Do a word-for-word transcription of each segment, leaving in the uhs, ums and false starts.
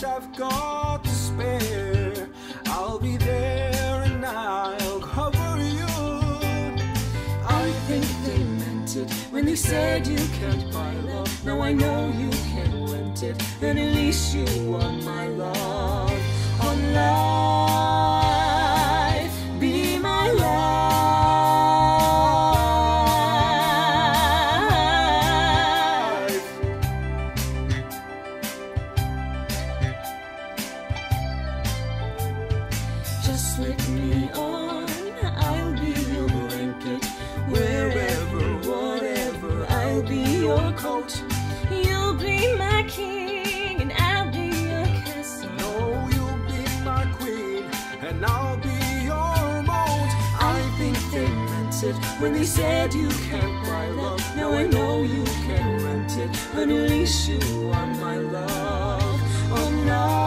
much I've got to spare. I'll be there and I'll cover you. I think they meant it when they said you can't buy love. Now I know you can rent it, and at least you won my love. On life, be my life. Just let me on, I'll be your blanket. Wherever, whatever, I'll be your coat. You'll be my king, and I'll be your castle. No, you'll be my queen, and I'll be your moat. I think they meant it when they said you can't buy love. Now I know you can rent it, but at least you won my love. On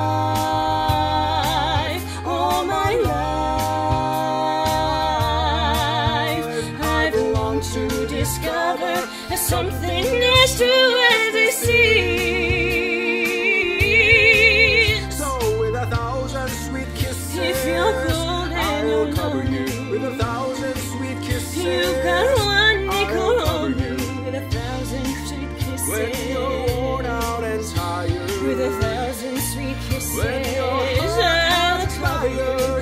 life, all my life, I've longed to discover something as true as the sea. So with a thousand sweet kisses, If you're cold and I'll you're cover you. lonely, With a thousand sweet kisses, you've got one nickel I'll cover on me. you. With a thousand sweet kisses, When you're worn out and tired, with a thousand sweet kisses, when your heart I'll is cover you. tired.